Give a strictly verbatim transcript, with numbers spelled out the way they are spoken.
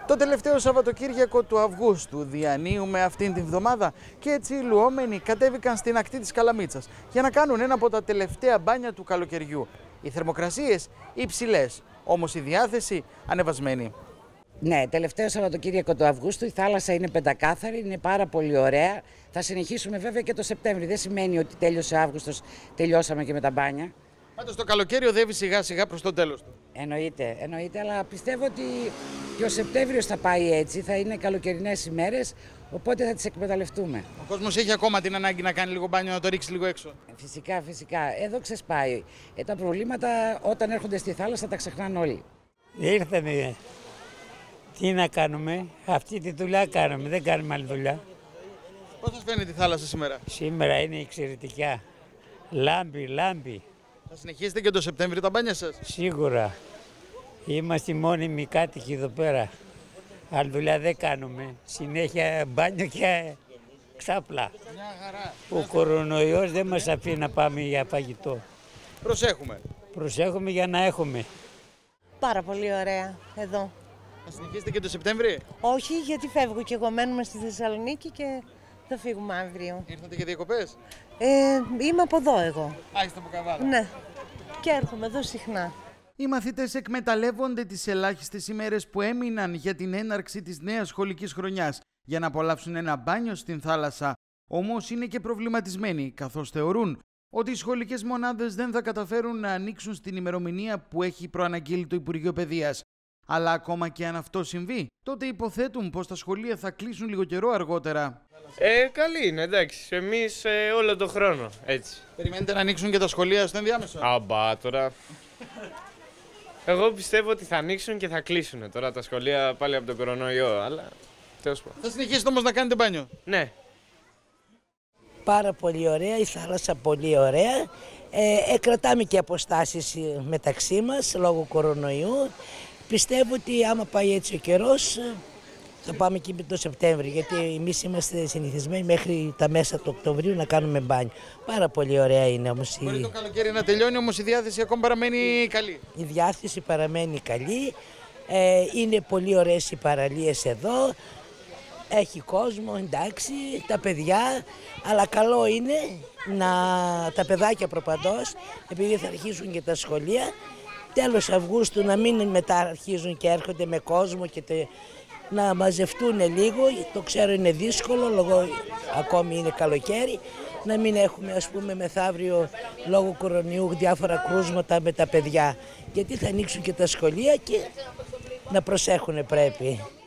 Το τελευταίο Σαββατοκύριακο του Αυγούστου διανύουμε αυτήν την εβδομάδα και έτσι οι λουόμενοι κατέβηκαν στην ακτή της Καλαμίτσας για να κάνουν ένα από τα τελευταία μπάνια του καλοκαιριού. Οι θερμοκρασίες υψηλές, όμως η διάθεση ανεβασμένη. Ναι, τελευταίο Σαββατοκύριακο του Αυγούστου η θάλασσα είναι πεντακάθαρη, είναι πάρα πολύ ωραία. Θα συνεχίσουμε βέβαια και το Σεπτέμβρη. Δεν σημαίνει ότι τέλειωσε ο Αύγουστος, τελειώσαμε και με τα μπάνια. Πάντως το καλοκαίρι οδεύει σιγά σιγά προς το τέλος του. Εννοείται, εννοείται, αλλά πιστεύω ότι και ο Σεπτέμβριος θα πάει έτσι, θα είναι καλοκαιρινές ημέρες, οπότε θα τις εκμεταλλευτούμε. Ο κόσμος έχει ακόμα την ανάγκη να κάνει λίγο μπάνιο, να το ρίξει λίγο έξω. Φυσικά, φυσικά. Εδώ ξεσπάει. Ε, τα προβλήματα όταν έρχονται στη θάλασσα τα ξεχνάνε όλοι. Ήρθαμε. Τι να κάνουμε, αυτή τη δουλειά κάνουμε, δεν κάνουμε άλλη δουλειά. Πώς σας φαίνεται η θάλασσα σήμερα? Σήμερα είναι εξαιρετικά. Λάμπει, λάμπει. Θα συνεχίσετε και το Σεπτέμβριο τα μπάνια σας? Σίγουρα. Είμαστε μόνιμοι κάτοικοι εδώ πέρα. Άλλη δουλειά δεν κάνουμε. Συνέχεια μπάνιο και ξάπλα. Μια χαρά. Ο κορονοϊός δεν μας αφήνει να πάμε για φαγητό. Προσέχουμε. Προσέχουμε για να έχουμε. Πάρα πολύ ωραία εδώ. Θα συνεχίσετε και το Σεπτέμβριο? Όχι, γιατί φεύγω και εγώ, μένουμε στη Θεσσαλονίκη και θα φύγουμε αύριο. Ήρθατε για διακοπές? Ε, είμαι από εδώ εγώ. Α, είστε από Καβάλα. Ναι, και έρχομαι εδώ συχνά. Οι μαθητές εκμεταλλεύονται τις ελάχιστες ημέρες που έμειναν για την έναρξη της νέας σχολικής χρονιάς για να απολαύσουν ένα μπάνιο στην θάλασσα. Όμως είναι και προβληματισμένοι, καθώς θεωρούν ότι οι σχολικές μονάδες δεν θα καταφέρουν να ανοίξουν στην ημερομηνία που έχει προαναγγείλει το Υπουργείο Παιδείας. Αλλά ακόμα και αν αυτό συμβεί, τότε υποθέτουν πως τα σχολεία θα κλείσουν λίγο καιρό αργότερα. Ε, καλή είναι, εντάξει. Εμείς ε, όλο τον χρόνο, έτσι. Περιμένετε να ανοίξουν και τα σχολεία στο ενδιάμεσο? Αμπά, τώρα. Εγώ πιστεύω ότι θα ανοίξουν και θα κλείσουν τώρα τα σχολεία πάλι από τον κορονοϊό, αλλά τέλος πάντων. Θα συνεχίσετε όμως να κάνετε μπάνιο? Ναι. Πάρα πολύ ωραία, η θάλασσα πολύ ωραία. Ε, ε, κρατάμε και αποστάσεις μεταξύ μας λόγω κορονοϊού. Πιστεύω ότι άμα πάει έτσι ο καιρός θα πάμε και το Σεπτέμβρη, γιατί εμείς είμαστε συνηθισμένοι μέχρι τα μέσα του Οκτωβρίου να κάνουμε μπάνιο. Πάρα πολύ ωραία είναι όμως. Μπορεί το καλοκαίρι να τελειώνει, όμως η διάθεση ακόμα παραμένει καλή. Η διάθεση παραμένει καλή, ε, είναι πολύ ωραίες οι παραλίες εδώ, έχει κόσμο, εντάξει, τα παιδιά, αλλά καλό είναι να τα παιδάκια προπαντός, επειδή θα αρχίσουν και τα σχολεία, τέλος Αυγούστου να μην μετά αρχίζουν και έρχονται με κόσμο και τε, να μαζευτούν λίγο, το ξέρω είναι δύσκολο, λόγω ακόμη είναι καλοκαίρι, να μην έχουμε ας πούμε μεθαύριο λόγω κορονοϊού διάφορα κρούσματα με τα παιδιά, γιατί θα ανοίξουν και τα σχολεία και να προσέχουν πρέπει.